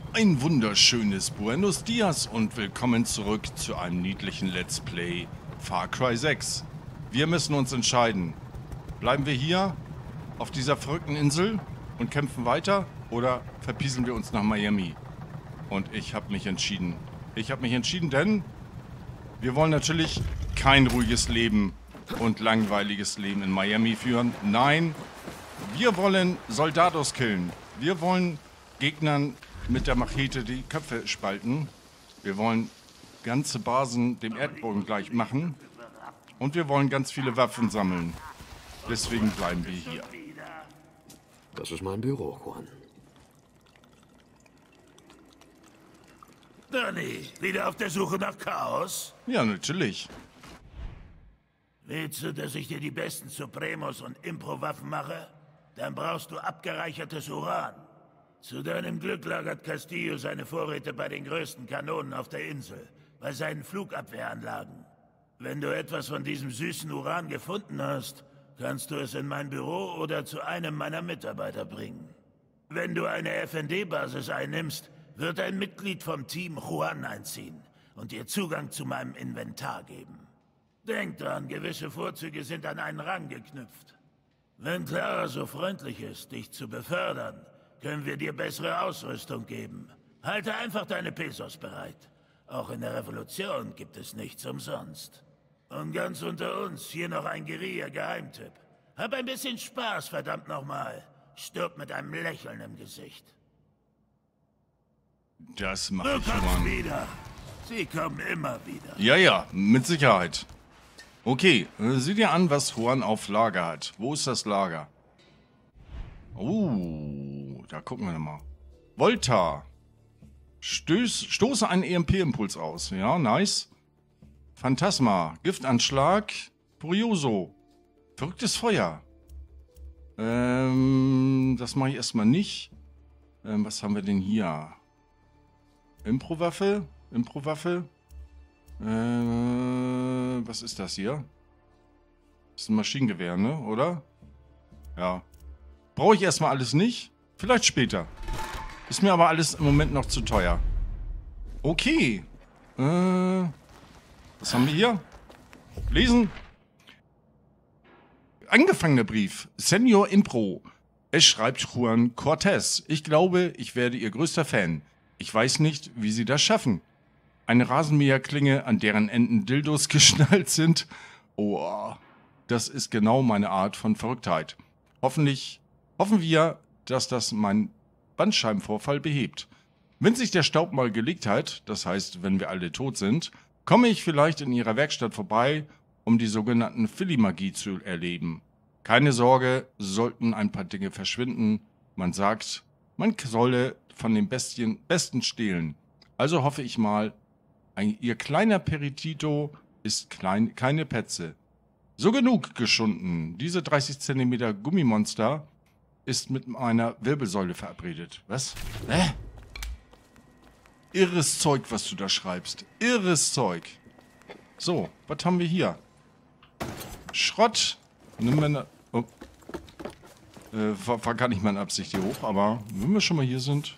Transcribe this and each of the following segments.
Ein wunderschönes Buenos Dias und willkommen zurück zu einem niedlichen Let's Play Far Cry 6. Wir müssen uns entscheiden. Bleiben wir hier auf dieser verrückten Insel und kämpfen weiter oder verpieseln wir uns nach Miami? Und ich habe mich entschieden. Denn wir wollen natürlich kein ruhiges Leben und langweiliges Leben in Miami führen. Nein, wir wollen Soldados killen. Wir wollen Gegnern mit der Machete die Köpfe spalten. Wir wollen ganze Basen dem Erdboden gleich machen. Und wir wollen ganz viele Waffen sammeln. Deswegen bleiben wir hier. Das ist mein Büro, Juan. Danny, wieder auf der Suche nach Chaos? Ja, natürlich. Willst du, dass ich dir die besten Supremos und Impro-Waffen mache? Dann brauchst du abgereichertes Uran. Zu deinem Glück lagert Castillo seine Vorräte bei den größten Kanonen auf der Insel, bei seinen Flugabwehranlagen. Wenn du etwas von diesem süßen Uran gefunden hast, kannst du es in mein Büro oder zu einem meiner Mitarbeiter bringen. Wenn du eine FND-Basis einnimmst, wird ein Mitglied vom Team Juan einziehen und dir Zugang zu meinem Inventar geben. Denk dran, gewisse Vorzüge sind an einen Rang geknüpft. Wenn Clara so freundlich ist, dich zu befördern, können wir dir bessere Ausrüstung geben. Halte einfach deine Pesos bereit. Auch in der Revolution gibt es nichts umsonst. Und ganz unter uns, hier noch ein Guerilla-Geheimtipp. Hab ein bisschen Spaß, verdammt nochmal. Stirb mit einem Lächeln im Gesicht. Das mache Du ich kommst schon. wieder. Sie kommen immer wieder. Ja, mit Sicherheit. Okay, sieh dir an, was Juan auf Lager hat. Wo ist das Lager? Da gucken wir mal. Volta. Stoße einen EMP-Impuls aus. Ja, nice. Phantasma. Giftanschlag. Furioso. Verrücktes Feuer. Das mache ich erstmal nicht. Was haben wir denn hier? Impro-Waffe. Was ist das hier? Das ist ein Maschinengewehr, ne? Oder? Ja. Brauche ich erstmal alles nicht. Vielleicht später. Ist mir aber alles im Moment noch zu teuer. Okay. Was haben wir hier? Lesen. Angefangener Brief. Senior Impro. Es schreibt Juan Cortez. Ich glaube, ich werde Ihr größter Fan. Ich weiß nicht, wie Sie das schaffen. Eine Rasenmäherklinge, an deren Enden Dildos geschnallt sind. Oh, das ist genau meine Art von Verrücktheit. Hoffen wir, dass das meinen Bandscheibenvorfall behebt. Wenn sich der Staub mal gelegt hat, das heißt, wenn wir alle tot sind, komme ich vielleicht in Ihrer Werkstatt vorbei, um die sogenannten Filimagie zu erleben. Keine Sorge, sollten ein paar Dinge verschwinden. Man sagt, man solle von den Besten stehlen. Also hoffe ich mal, Ihr kleiner Peritito ist keine Petze. So genug geschunden. Diese 30 cm Gummimonster ist mit meiner Wirbelsäule verabredet. Was? Hä? Irres Zeug, was du da schreibst. Irres Zeug. So, was haben wir hier? Schrott. Nimm mir oh. War gar nicht meine Absicht hier hoch, aber wenn wir schon mal hier sind.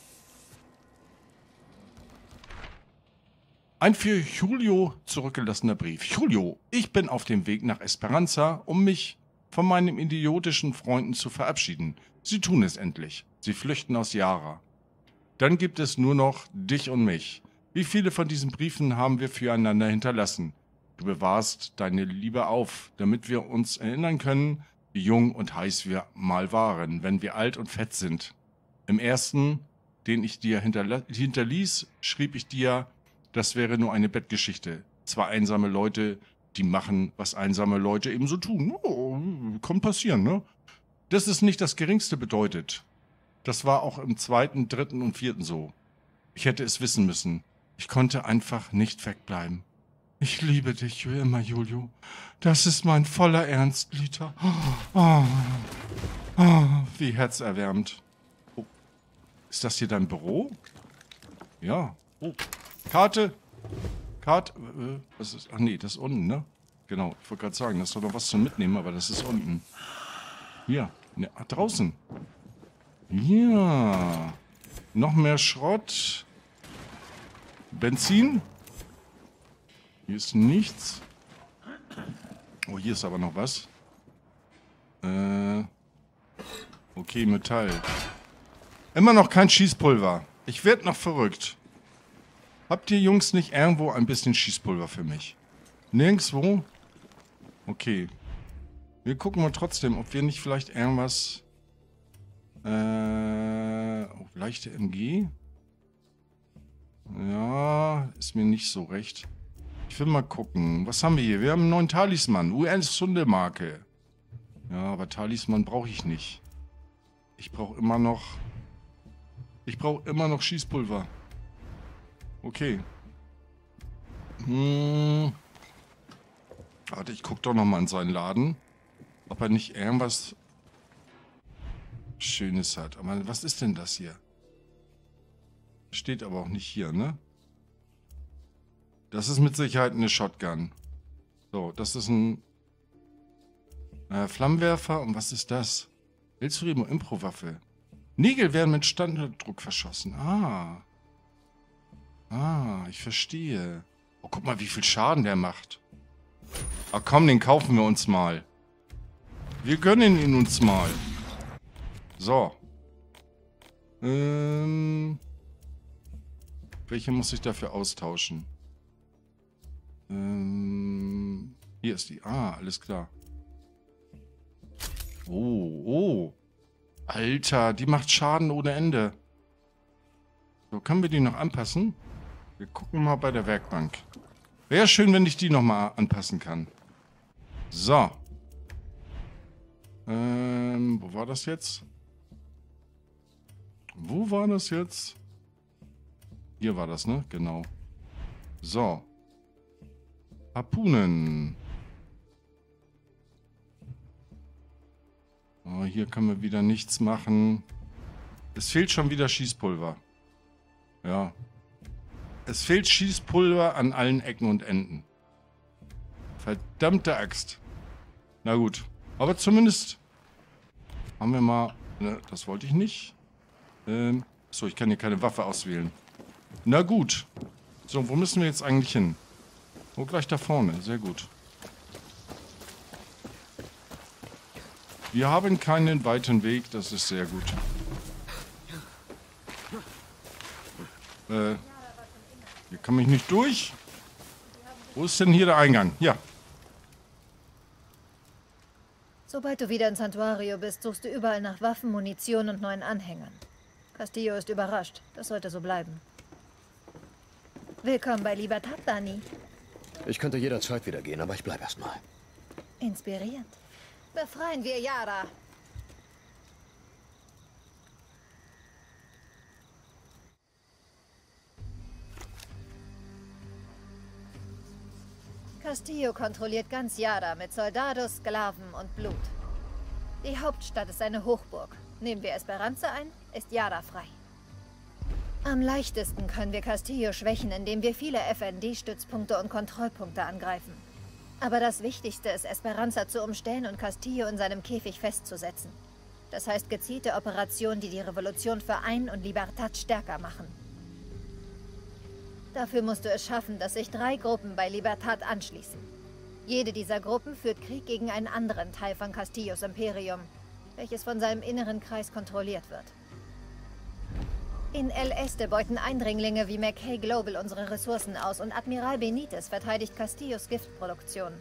Ein für Julio zurückgelassener Brief. Julio, ich bin auf dem Weg nach Esperanza, um mich von meinen idiotischen Freunden zu verabschieden. Sie tun es endlich. Sie flüchten aus Yara. Dann gibt es nur noch dich und mich. Wie viele von diesen Briefen haben wir füreinander hinterlassen? Du bewahrst deine Liebe auf, damit wir uns erinnern können, wie jung und heiß wir mal waren, wenn wir alt und fett sind. Im ersten, den ich dir hinterließ, schrieb ich dir, das wäre nur eine Bettgeschichte. Zwei einsame Leute, die machen, was einsame Leute eben so tun. Oh, kann passieren, ne? Das ist nicht das Geringste bedeutet. Das war auch im zweiten, dritten und vierten so. Ich hätte es wissen müssen. Ich konnte einfach nicht wegbleiben. Ich liebe dich für immer, Julio. Das ist mein voller Ernst, Lita. Wie herzerwärmend. Oh. Ist das hier dein Büro? Ja. Oh. Karte. Was ist? Ach nee, das ist unten, ne? Genau, ich wollte gerade sagen, das ist doch noch was zum Mitnehmen, aber das ist unten. Hier, ne, draußen. Ja. Noch mehr Schrott. Benzin. Hier ist nichts. Oh, hier ist aber noch was. Okay, Metall. Immer noch kein Schießpulver. Ich werde noch verrückt. Habt ihr Jungs nicht irgendwo ein bisschen Schießpulver für mich? Nirgendwo? Okay. Wir gucken mal trotzdem, ob wir nicht vielleicht irgendwas... Oh, leichte MG? Ja, ist mir nicht so recht. Ich will mal gucken. Was haben wir hier? Wir haben einen neuen Talisman. US-Hundemarke. Ja, aber Talisman brauche ich nicht. Ich brauche immer noch Schießpulver. Okay. Warte, ich gucke doch noch mal in seinen Laden. Ob er nicht irgendwas Schönes hat. Aber was ist denn das hier? Steht aber auch nicht hier, ne? Das ist mit Sicherheit eine Shotgun. So, das ist ein Flammenwerfer. Und was ist das? Elsurimo Impro-Waffe. Nägel werden mit Standarddruck verschossen. Ich verstehe. Oh, guck mal, wie viel Schaden der macht. Ach komm, den kaufen wir uns mal. Wir gönnen ihn uns mal. So. Welche muss ich dafür austauschen? Hier ist die. Alles klar. Oh. Alter, die macht Schaden ohne Ende. So, können wir die noch anpassen? Wir gucken mal bei der Werkbank. Wäre schön, wenn ich die nochmal anpassen kann. So. Wo war das jetzt? Hier war das, ne? Genau. So. Harpunen. Oh, hier können wir wieder nichts machen. Es fehlt schon wieder Schießpulver. Ja. Es fehlt Schießpulver an allen Ecken und Enden. Verdammte Axt. Na gut. Aber zumindest haben wir mal... Ne, das wollte ich nicht. So, ich kann hier keine Waffe auswählen. Na gut. So, wo müssen wir jetzt eigentlich hin? Oh, gleich da vorne. Sehr gut. Wir haben keinen weiten Weg. Das ist sehr gut. Hier komme ich nicht durch. Wo ist denn hier der Eingang? Ja. Sobald du wieder in Santuario bist, suchst du überall nach Waffen, Munition und neuen Anhängern. Castillo ist überrascht. Das sollte so bleiben. Willkommen bei Libertad, Dani. Ich könnte jederzeit wieder gehen, aber ich bleib erstmal. Inspirierend. Befreien wir Yara. Castillo kontrolliert ganz Yara mit Soldados, Sklaven und Blut. Die Hauptstadt ist eine Hochburg. Nehmen wir Esperanza ein, ist Yara frei. Am leichtesten können wir Castillo schwächen, indem wir viele FND-Stützpunkte und Kontrollpunkte angreifen. Aber das Wichtigste ist, Esperanza zu umstellen und Castillo in seinem Käfig festzusetzen. Das heißt gezielte Operationen, die die Revolution vereinen und Libertad stärker machen. Dafür musst du es schaffen, dass sich 3 Gruppen bei Libertad anschließen. Jede dieser Gruppen führt Krieg gegen einen anderen Teil von Castillos Imperium, welches von seinem inneren Kreis kontrolliert wird. In El Este beuten Eindringlinge wie McKay Global unsere Ressourcen aus und Admiral Benitez verteidigt Castillos Giftproduktion.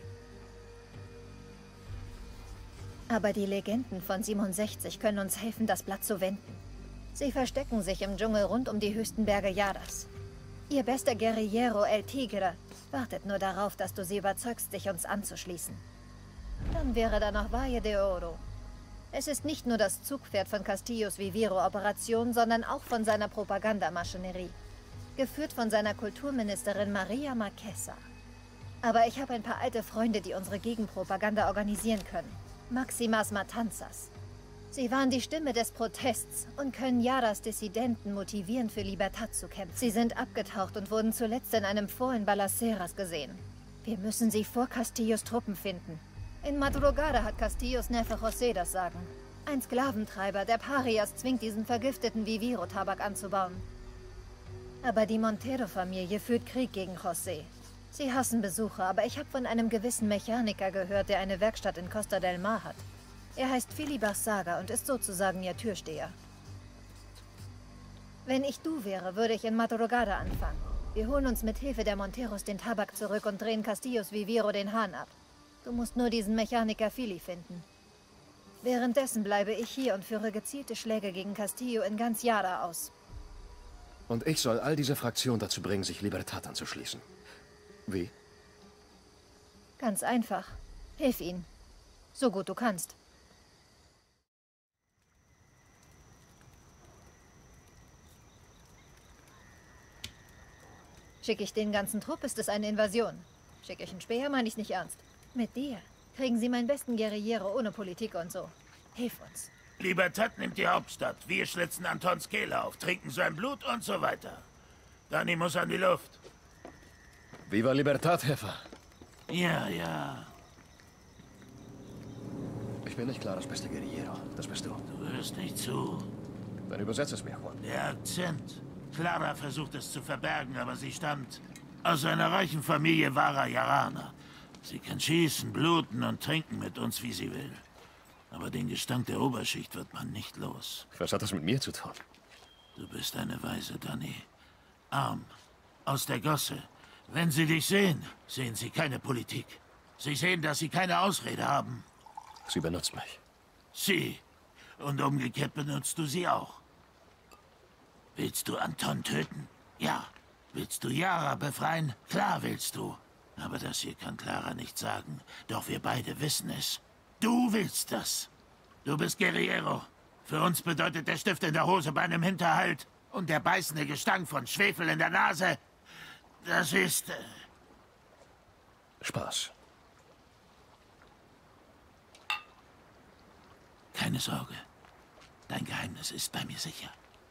Aber die Legenden von 67 können uns helfen, das Blatt zu wenden. Sie verstecken sich im Dschungel rund um die höchsten Berge Yaras. Ihr bester Guerrillero El Tigre wartet nur darauf, dass du sie überzeugst, sich uns anzuschließen. Dann wäre da noch Valle de Oro. Es ist nicht nur das Zugpferd von Castillos Viviro-Operation, sondern auch von seiner Propagandamaschinerie. Geführt von seiner Kulturministerin Maria Marquesa. Aber ich habe ein paar alte Freunde, die unsere Gegenpropaganda organisieren können. Maximas Matanzas. Sie waren die Stimme des Protests und können Yaras Dissidenten motivieren, für Libertad zu kämpfen. Sie sind abgetaucht und wurden zuletzt in einem Fort in Balaceras gesehen. Wir müssen sie vor Castillos Truppen finden. In Madrugada hat Castillos Neffe José das Sagen. Ein Sklaventreiber der Parias zwingt diesen vergifteten Viviro-Tabak anzubauen. Aber die Montero-Familie führt Krieg gegen José. Sie hassen Besucher, aber ich habe von einem gewissen Mechaniker gehört, der eine Werkstatt in Costa del Mar hat. Er heißt Filibar Saga und ist sozusagen ihr Türsteher. Wenn ich du wäre, würde ich in Madrugada anfangen. Wir holen uns mit Hilfe der Monteros den Tabak zurück und drehen Castillos Viviro den Hahn ab. Du musst nur diesen Mechaniker Fili finden. Währenddessen bleibe ich hier und führe gezielte Schläge gegen Castillo in ganz Yara aus. Und ich soll all diese Fraktionen dazu bringen, sich Libertad anzuschließen. Wie? Ganz einfach. Hilf ihnen. So gut du kannst. Schicke ich den ganzen Trupp, ist es eine Invasion. Schicke ich einen Späher, meine ich nicht ernst. Mit dir kriegen sie meinen besten Guerriero ohne Politik und so. Hilf uns. Libertad nimmt die Hauptstadt. Wir schlitzen Antons Kehle auf, trinken sein Blut und so weiter. Dani muss an die Luft. Viva Libertad, Jefa. Ja, ja. Ich bin nicht Claras bester Guerriero. Das bist du. Du hörst nicht zu. Dann übersetz es mir, Juan. Der Akzent. Clara versucht es zu verbergen, aber sie stammt aus einer reichen Familie wahrer Yaraner. Sie kann schießen, bluten und trinken mit uns, wie sie will. Aber den Gestank der Oberschicht wird man nicht los. Was hat das mit mir zu tun? Du bist eine Weise, Dani. Arm. Aus der Gosse. Wenn sie dich sehen, sehen sie keine Politik. Sie sehen, dass sie keine Ausrede haben. Sie benutzt mich. Sie. Und umgekehrt benutzt du sie auch. Willst du Anton töten? Ja. Willst du Yara befreien? Klar willst du. Aber das hier kann Clara nicht sagen. Doch wir beide wissen es. Du willst das. Du bist Guerriero. Für uns bedeutet der Stift in der Hose bei einem Hinterhalt und der beißende Gestank von Schwefel in der Nase. Das ist... Spaß. Keine Sorge. Dein Geheimnis ist bei mir sicher.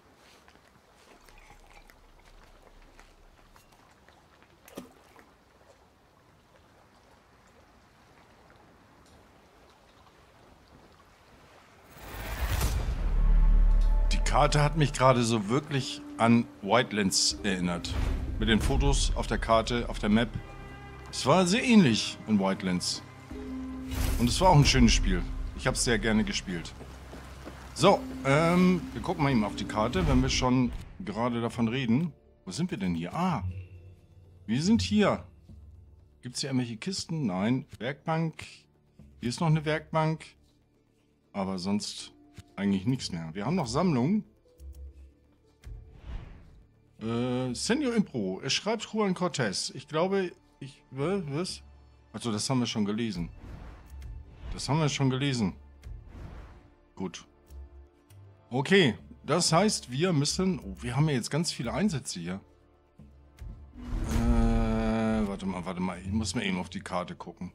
Die Karte hat mich gerade so wirklich an Wildlands erinnert. Mit den Fotos auf der Karte, auf der Map. Es war sehr ähnlich in Wildlands. Und es war auch ein schönes Spiel. Ich habe es sehr gerne gespielt. So, wir gucken mal eben auf die Karte, wenn wir schon gerade davon reden. Wo sind wir denn hier? Ah, wir sind hier. Gibt es hier irgendwelche Kisten? Nein. Werkbank. Hier ist noch eine Werkbank. Aber sonst eigentlich nichts mehr. Wir haben noch Sammlungen. Senor Impro. Er schreibt Juan Cortez. Ich glaube, was? Also, das haben wir schon gelesen. Das haben wir schon gelesen. Gut. Okay. Das heißt, wir müssen... Oh, wir haben ja jetzt ganz viele Einsätze hier. Warte mal. Ich muss mal eben auf die Karte gucken.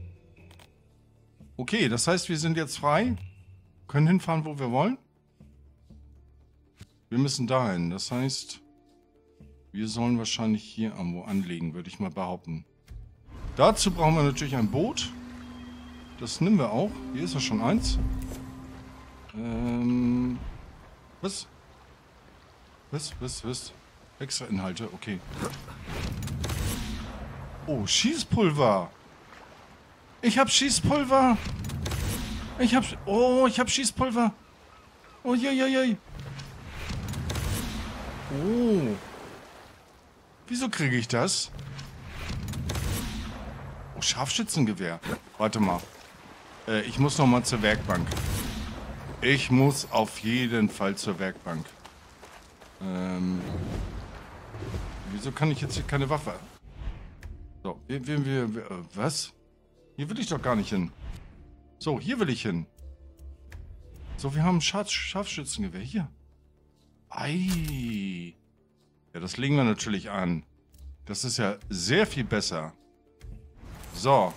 Okay, das heißt, wir sind jetzt frei. Können hinfahren, wo wir wollen. Wir müssen dahin. Das heißt, wir sollen wahrscheinlich hier irgendwo anlegen, würde ich mal behaupten. Dazu brauchen wir natürlich ein Boot. Das nehmen wir auch. Hier ist ja schon eins. Was? Extra Inhalte, okay. Oh, Schießpulver. Ich hab Schießpulver. Ich hab Schießpulver. Oh, je. Oh. Wieso kriege ich das? Oh, Scharfschützengewehr. Warte mal. Ich muss noch mal zur Werkbank. Ich muss auf jeden Fall zur Werkbank. Wieso kann ich jetzt hier keine Waffe? So, was? Hier will ich doch gar nicht hin. So, hier will ich hin. So, wir haben ein Scharfschützengewehr. Hier. Ei. Ja, das legen wir natürlich an. Das ist ja sehr viel besser. So.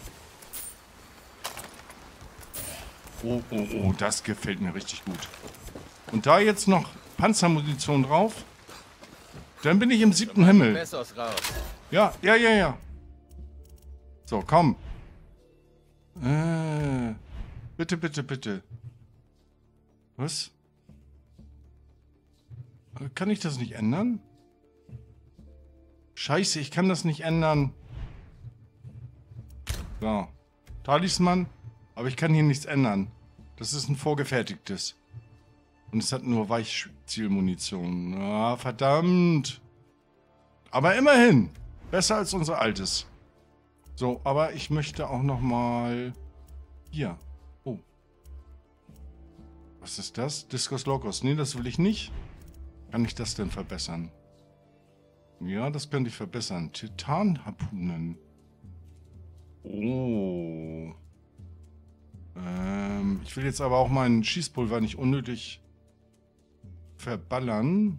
Oh, das gefällt mir richtig gut. Und da jetzt noch Panzermunition drauf, dann bin ich im 7. Himmel. Ja. So, komm. Bitte. Was? Kann ich das nicht ändern? Scheiße, ich kann das nicht ändern. So. Talisman. Aber ich kann hier nichts ändern. Das ist ein vorgefertigtes. Und es hat nur Weichzielmunition. Ah, verdammt. Aber immerhin. Besser als unser altes. So, aber ich möchte auch noch mal... Hier. Oh. Was ist das? Discus Locus. Nee, das will ich nicht. Kann ich das denn verbessern? Ja, das könnte ich verbessern. Titanharpunen. Oh. Ich will jetzt aber auch meinen Schießpulver nicht unnötig verballern.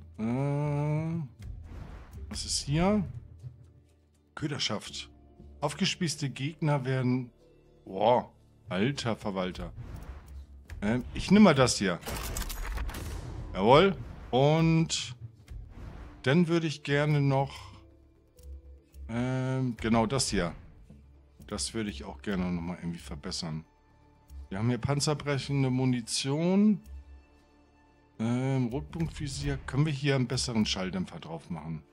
Was ist hier? Köderschaft. Aufgespießte Gegner werden... Boah, alter Verwalter. Ich nehme mal das hier. Jawohl. Und dann würde ich gerne noch... genau das hier. Das würde ich auch gerne nochmal irgendwie verbessern. Wir haben hier panzerbrechende Munition. Rotpunktvisier. Können wir hier einen besseren Schalldämpfer drauf machen?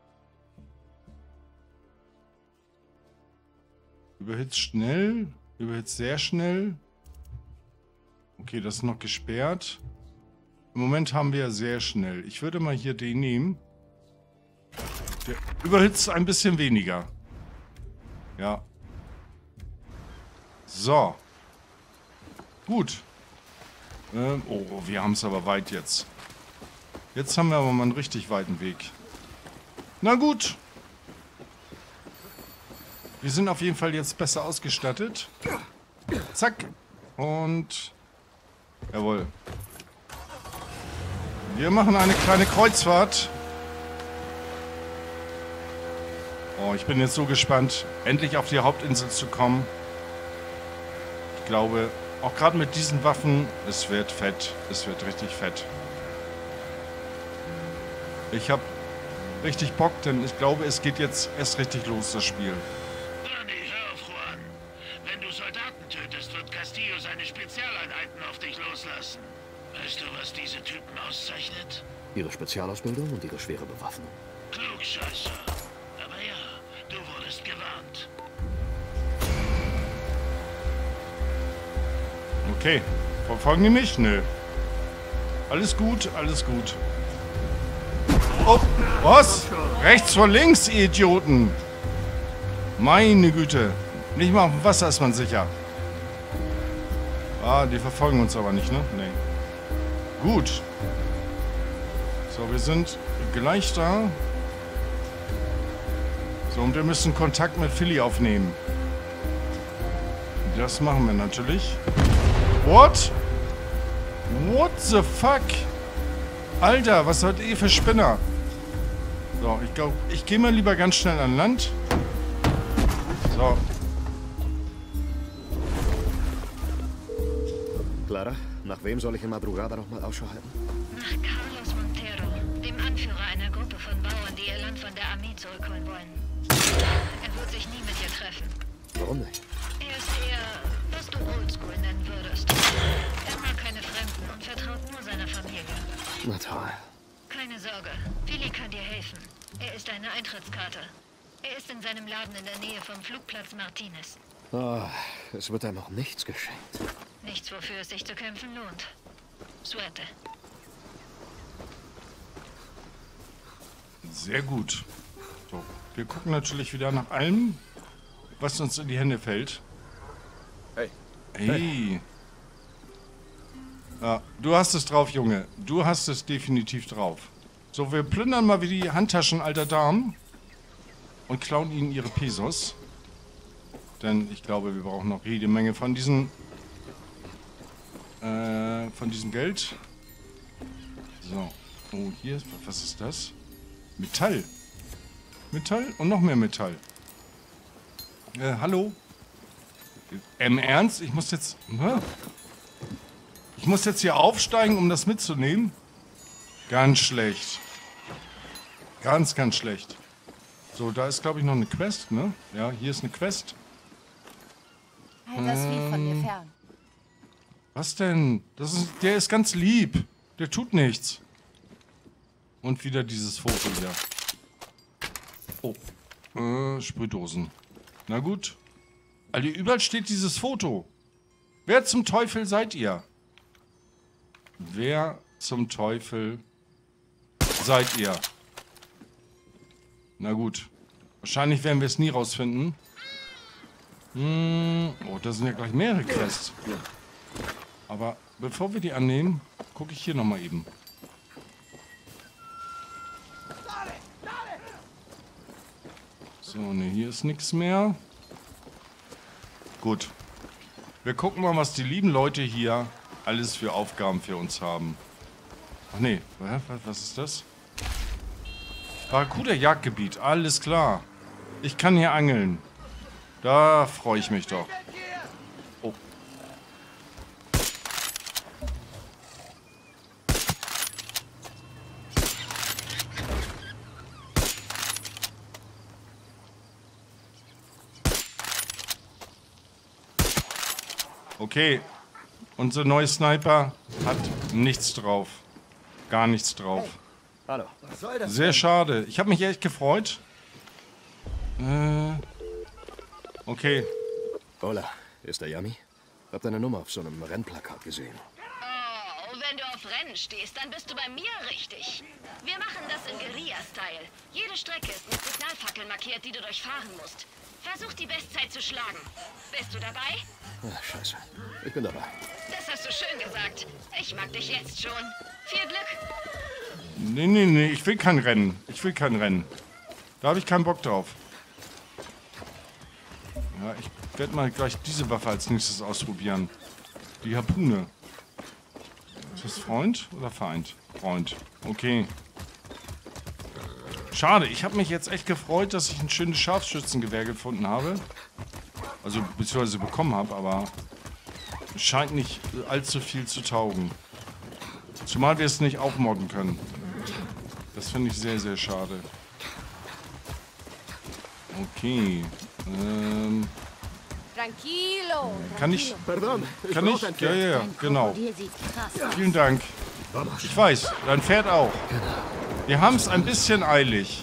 Überhitzt schnell. Überhitzt sehr schnell. Okay, das ist noch gesperrt. Im Moment haben wir ja sehr schnell. Ich würde mal hier den nehmen. Der überhitzt ein bisschen weniger. Ja. So. Gut. Oh, wir haben es aber weit jetzt. Jetzt haben wir aber mal einen richtig weiten Weg. Na gut. Wir sind auf jeden Fall jetzt besser ausgestattet. Zack. Und... Jawohl. Wir machen eine kleine Kreuzfahrt. Oh, ich bin jetzt so gespannt, endlich auf die Hauptinsel zu kommen. Ich glaube, auch gerade mit diesen Waffen, es wird fett. Es wird richtig fett. Ich habe richtig Bock, denn ich glaube, es geht jetzt erst richtig los, das Spiel. Bernie, hör auf, Juan. Wenn du Soldaten tötest, wird Castillo seine Spezialeinheiten auf dich loslassen. Weißt du, was diese Typen auszeichnet? Ihre Spezialausbildung und ihre schwere Bewaffnung. Klugscheißer. Aber ja, du wurdest gewarnt. Okay. Verfolgen die mich? Nö. Alles gut, alles gut. Oh, was? Rechts vor links, ihr Idioten. Meine Güte. Nicht mal auf dem Wasser ist man sicher. Ah, die verfolgen uns aber nicht, ne? Nee. Gut. So, wir sind gleich da. So, und wir müssen Kontakt mit Philly aufnehmen. Das machen wir natürlich. What? What the fuck? Alter, was seid ihr für Spinner? So, ich glaube, ich gehe mal lieber ganz schnell an Land. So. Clara, nach wem soll ich in Madrugada nochmal Ausschau halten? Nach Carlos Montero, dem Anführer einer Gruppe von Bauern, die ihr Land von der Armee zurückholen wollen. Er wird sich nie mit ihr treffen. Warum nicht? Er ist eher, was du Oldschool nennen würdest. Er mag keine Fremden und vertraut nur seiner Familie. Na toll. Keine Sorge, Billy kann dir helfen. Er ist eine Eintrittskarte. Er ist in seinem Laden in der Nähe vom Flugplatz Martinez. Oh, es wird einem noch nichts geschenkt. Nichts, wofür es sich zu kämpfen lohnt. Suerte. Sehr gut. So, wir gucken natürlich wieder nach allem, was uns in die Hände fällt. Hey. Hey. Ja, du hast es drauf, Junge. Du hast es definitiv drauf. So, wir plündern mal wie die Handtaschen alter Damen und klauen ihnen ihre Pesos. Denn ich glaube, wir brauchen noch jede Menge von diesem Geld. So. Oh, hier, was ist das? Metall. Metall und noch mehr Metall. Hallo? Im Ernst? Ich muss jetzt... Ich muss jetzt hier aufsteigen, um das mitzunehmen? Ganz schlecht. Ganz, ganz schlecht. So, da ist, glaube ich, noch eine Quest, ne? Ja, hier ist eine Quest. Halt das Vieh von mir fern. Was denn? Der ist ganz lieb. Der tut nichts. Und wieder dieses Foto hier. Oh. Sprühdosen. Na gut. Also überall steht dieses Foto. Wer zum Teufel seid ihr? Wer zum Teufel seid ihr? Na gut. Wahrscheinlich werden wir es nie rausfinden. Oh, da sind ja gleich mehrere Quests. Aber bevor wir die annehmen, gucke ich hier nochmal eben. So, ne, hier ist nichts mehr. Gut. Wir gucken mal, was die lieben Leute hier alles für Aufgaben für uns haben. Ach nee, was ist das? Barracuda-Jagdgebiet, alles klar. Ich kann hier angeln. Da freue ich mich doch. Oh. Okay, unser neuer Sniper hat nichts drauf. Gar nichts drauf. Hallo. Sehr schade. Ich habe mich echt gefreut. Okay. Hola, ist der Yami? Hab deine Nummer auf so einem Rennplakat gesehen. Oh, wenn du auf Rennen stehst, dann bist du bei mir richtig. Wir machen das in Guerilla-Style. Jede Strecke ist mit Signalfackeln markiert, die du durchfahren musst. Versuch die Bestzeit zu schlagen. Bist du dabei? Ach, scheiße. Ich bin dabei. Das hast du schön gesagt. Ich mag dich jetzt schon. Viel Glück. Nee, ich will kein Rennen. Ich will kein Rennen. Da habe ich keinen Bock drauf. Ja, ich werde mal gleich diese Waffe als nächstes ausprobieren. Die Harpune. Ist das Freund oder Feind? Freund. Okay. Schade, ich habe mich jetzt echt gefreut, dass ich ein schönes Scharfschützengewehr gefunden habe. Also, beziehungsweise bekommen habe, aber es scheint nicht allzu viel zu taugen. Zumal wir es nicht aufmodden können. Das finde ich sehr, sehr schade. Okay. Tranquilo. Kann ich... Pardon, Kann ich? Ja, genau. Vielen Dank. Ich weiß, dein Pferd auch. Wir haben es ein bisschen eilig.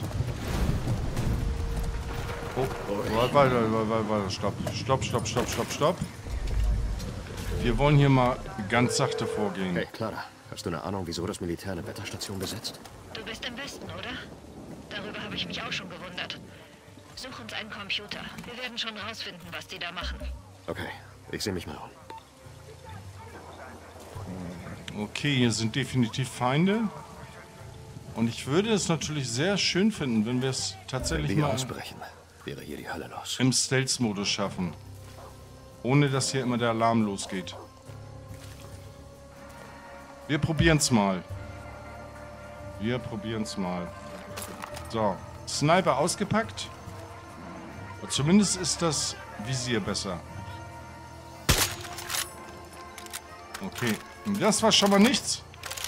Oh, warte, stopp. Wir wollen hier mal ganz sachte vorgehen. Hey, Clara, hast du eine Ahnung, wieso das Militär eine Wetterstation besetzt? Du bist im Westen, oder? Darüber habe ich mich auch schon gewundert. Such uns einen Computer. Wir werden schon rausfinden, was die da machen. Okay, ich sehe mich mal um. Okay, hier sind definitiv Feinde. Und ich würde es natürlich sehr schön finden, wenn wir es tatsächlich Wenn wir mal ausbrechen, wäre hier die Hölle los. im Stealth-Modus schaffen. Ohne dass hier immer der Alarm losgeht. Wir probieren es mal. So, Sniper ausgepackt. Zumindest ist das Visier besser. Okay, das war schon mal nichts.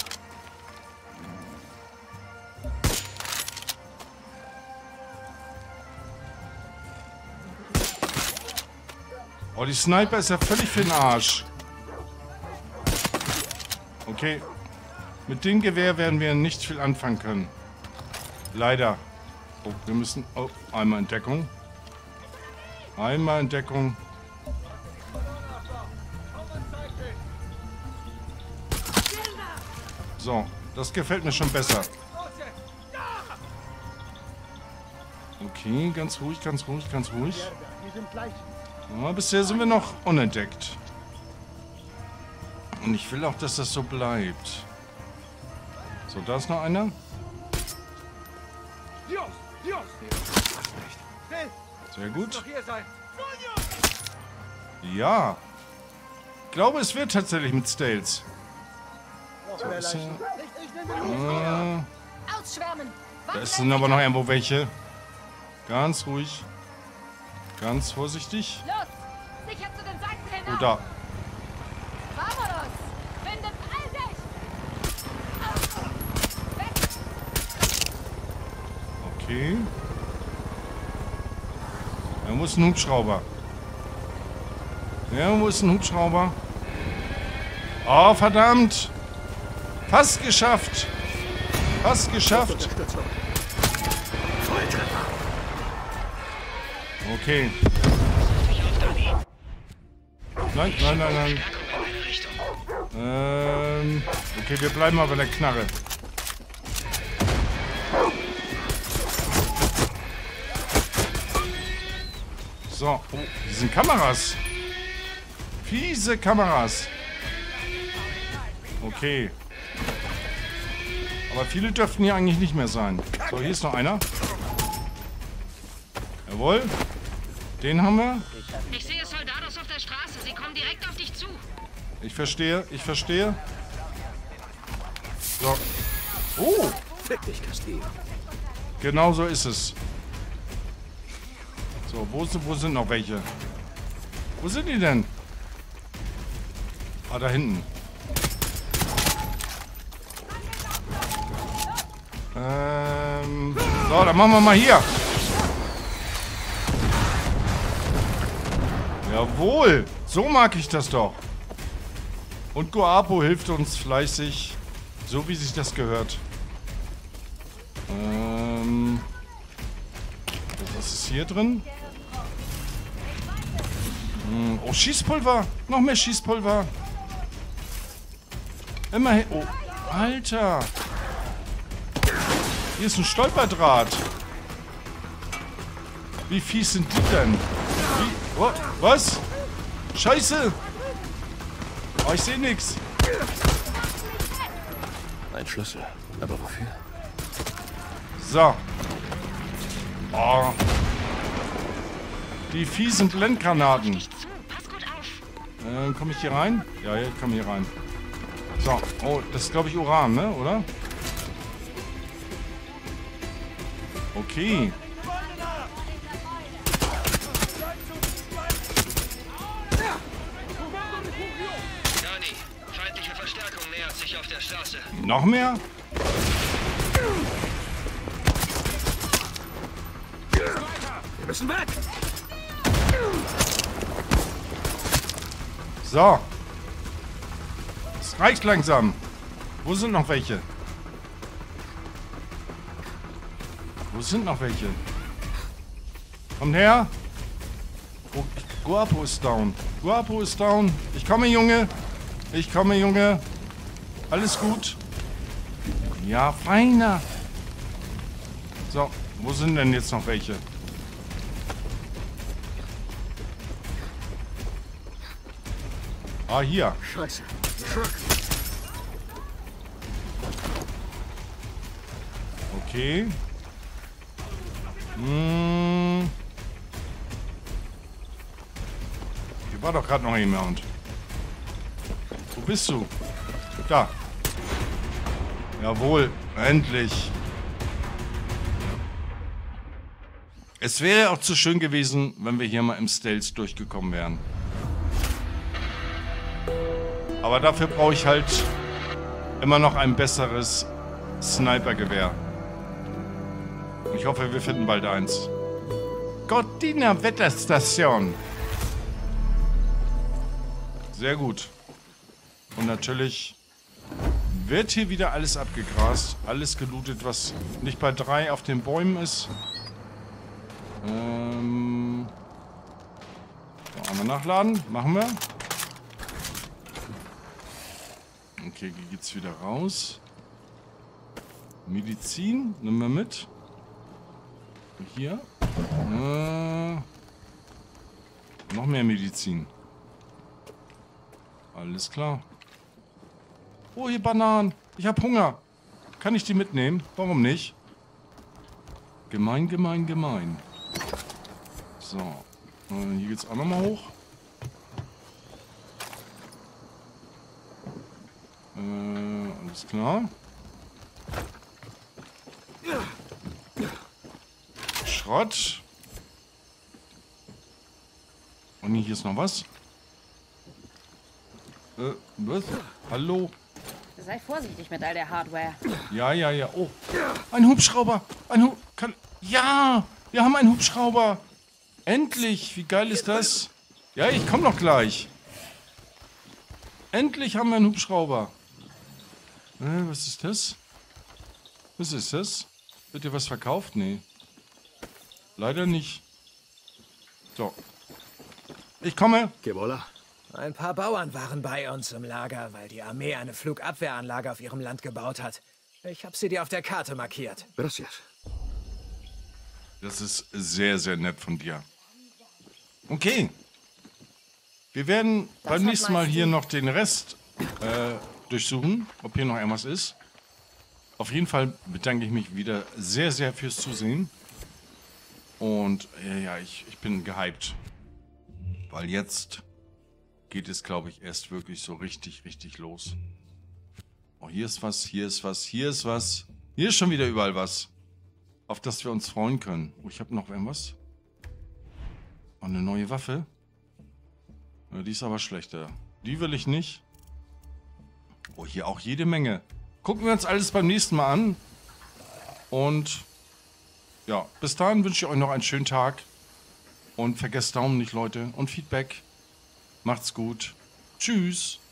Oh, die Sniper ist ja völlig für den Arsch. Okay. Mit dem Gewehr werden wir nicht viel anfangen können. Leider. Oh, wir müssen... Oh, einmal in Deckung. Einmal in Deckung. So, das gefällt mir schon besser. Okay, ganz ruhig. Ja, bisher sind wir noch unentdeckt. Und ich will auch, dass das so bleibt. So, da ist noch einer. Sehr gut. Ja. Ich glaube, es wird tatsächlich mit Stealth. So, ist er. Da sind aber noch irgendwo welche. Ganz ruhig. Ganz vorsichtig. Los, sicher zu den Seiten hin. Oh, da. Vamonos! Findet eilig! Okay. Ja, wo ist ein Hubschrauber? Ja, wo ist ein Hubschrauber? Oh, verdammt. Fast geschafft. Fast geschafft. Okay. Nein, nein, nein, nein. Okay, wir bleiben mal bei der Knarre. So, oh, die sind Kameras. Fiese Kameras. Okay. Aber viele dürften hier eigentlich nicht mehr sein. So, hier ist noch einer. Jawohl. Den haben wir. Ich sehe Soldados auf der Straße. Sie kommen direkt auf dich zu. Ich verstehe, ich verstehe. So. Oh! Fick dich, Castillo. Genau so ist es. So, wo sind noch welche? Wo sind die denn? Ah, da hinten. So, dann machen wir mal hier. Jawohl, so mag ich das doch. Und Guapo hilft uns fleißig, so wie sich das gehört. Was ist hier drin? Oh, Schießpulver. Noch mehr Schießpulver. Immerhin. Oh, Alter. Hier ist ein Stolperdraht. Wie fies sind die denn? Wie? Oh, was? Scheiße. Oh, ich sehe nichts. Ein Schlüssel. Aber wofür? So. Oh. Die fiesen Blendgranaten. Dich zu. Pass gut auf. Komme ich hier rein? Ja, ich komme hier rein. So. Oh, das ist, glaube ich, Uran, ne? Oder? Okay. Dani, feindliche Verstärkung nähert sich auf der Straße. Noch mehr? Wir müssen weg! So. Es reicht langsam. Wo sind noch welche? Wo sind noch welche? Kommt her. Oh, Guapo ist down. Guapo ist down. Ich komme, Junge. Ich komme, Junge. Alles gut. Ja, feiner. So, wo sind denn jetzt noch welche? Ah, hier. Scheiße. Truck. Okay. Hier war doch gerade noch jemand. Wo bist du? Da. Jawohl, endlich. Es wäre auch zu schön gewesen, wenn wir hier mal im Stealth durchgekommen wären. Aber dafür brauche ich halt immer noch ein besseres Snipergewehr. Ich hoffe, wir finden bald eins. Cortina Wetterstation. Sehr gut. Und natürlich wird hier wieder alles abgegrast. Alles gelootet, was nicht bei 3 auf den Bäumen ist. So, einmal nachladen. Machen wir. Okay, hier geht's wieder raus. Medizin, nehmen wir mit. Hier. Noch mehr Medizin. Alles klar. Oh, hier Bananen. Ich habe Hunger. Kann ich die mitnehmen? Warum nicht? Gemein, gemein, gemein. So. Hier geht's auch nochmal hoch. Alles klar. Schrott. Und hier ist noch was. Was? Hallo? Sei vorsichtig mit all der Hardware. Ja, ja, ja. Oh, ein Hubschrauber. Ja, wir haben einen Hubschrauber. Endlich. Wie geil ist das? Ja, ich komme noch gleich. Endlich haben wir einen Hubschrauber. Was ist das? Was ist das? Wird dir was verkauft? Nee. Leider nicht. So. Ich komme. Que bola? Ein paar Bauern waren bei uns im Lager, weil die Armee eine Flugabwehranlage auf ihrem Land gebaut hat. Ich habe sie dir auf der Karte markiert. Gracias. Das ist sehr, sehr nett von dir. Okay. Wir werden beim nächsten Mal hier noch den Rest durchsuchen, ob hier noch irgendwas ist. Auf jeden Fall bedanke ich mich wieder sehr, sehr fürs Zusehen. Und ja, ich bin gehypt. Weil jetzt geht es, glaube ich, erst wirklich so richtig, richtig los. Oh, hier ist was, hier ist was, hier ist was. Hier ist schon wieder überall was. Auf das wir uns freuen können. Oh, ich habe noch irgendwas. Oh, eine neue Waffe. Ja, die ist aber schlechter. Die will ich nicht. Oh, hier auch jede Menge. Gucken wir uns alles beim nächsten Mal an. Und ja, bis dahin wünsche ich euch noch einen schönen Tag. Und vergesst Daumen nicht, Leute. Und Feedback. Macht's gut. Tschüss.